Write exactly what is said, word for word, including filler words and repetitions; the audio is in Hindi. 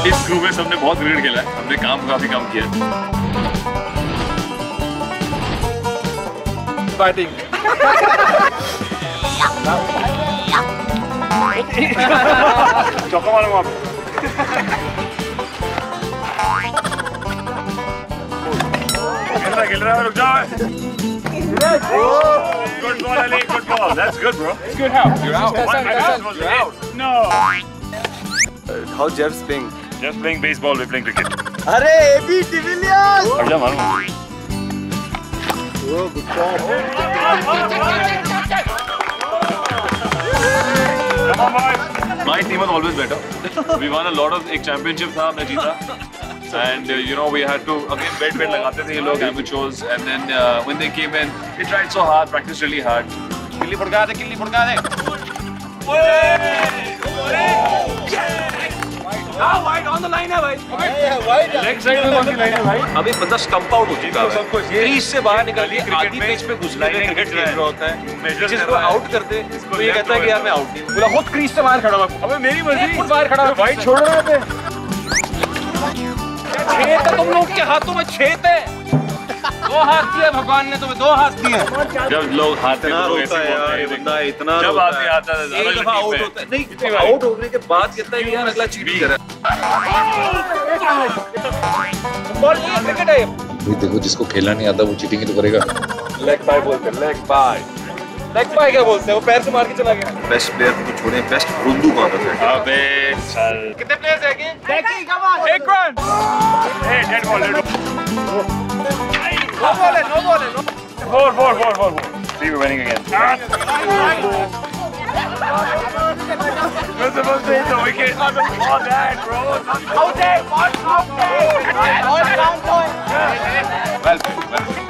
इस ग्रुप में सबने बहुत क्रिकेट खेला है, हमने काम काफी कम किया। बैटिंग चौका मारूंगा आप। खेल रहा खेल रहा रुक जाओ। Good ball, Ali. Good ball. That's good, bro. It's good. How? You're out. You're out. No. How Jeff's playing? Jeff's playing baseball. We're playing cricket. अरे A B Divilliers. हट जा मारूंगा। Oh, good shot. Come on, boys. My team was always better. We won a lot of एक championship था, मैं जीता. And uh, you know we had to again bet bet लगाते थे ये लोग amateurs, and then uh, when they came in, they tried so hard, practiced really hard. किल्ली फड़का दे, किल्ली फड़का दे। हाँ, wide on the line है भाई। Leg side में कौन सी line है भाई? अभी बंदा स्टंप आउट हो चुका है। क्रीज से बाहर निकल के आधी पिच पे घुसना है, क्रिकेट खेल रहा होता है। जिसको आउट करते, तो ये कहता है कि यार मैं आउट नहीं हूँ। बोला खुद क्रीज से बाहर खड़ा हुआ। अबे मेरी मर्जी। खुद बाहर खड़ा हुआ। वाइड छोड़ रहा है पे। छेद है तुम लोग के हाथों में, छेद है। दो हाथ दिए भगवान ने तुम्हें, दो हाथ दिए। जब लोग हाथ में लोग ऐसे बोलते हैं, बंदा इतना जब आदमी आता है एक दफा आउट होता है, नहीं आउट होने के बाद कहता है कि यार अगला चीटिंग कर रहा है। बॉल नहीं है, क्रिकेट है। भाई देखो, जिसको खेलना नहीं आता वो चीटिंग ही तो करेगा। लेग बाय बोलते हैं, लेग बाय। लेग बाय क्या बोलते हैं? वो पैर से मार के चला गया। बेस्ट प्लेयर को छोड़े, बेस्ट बुंदू कौन है? अबे चल। कितने प्लेयर्स हैं के? एक run. A dead ball, dead ball. No ball है, नो बॉल है। Four four four four four. See we're winning again. You're supposed to hit the wicket. Oh, that bro. Out there, out there. Well played, well played.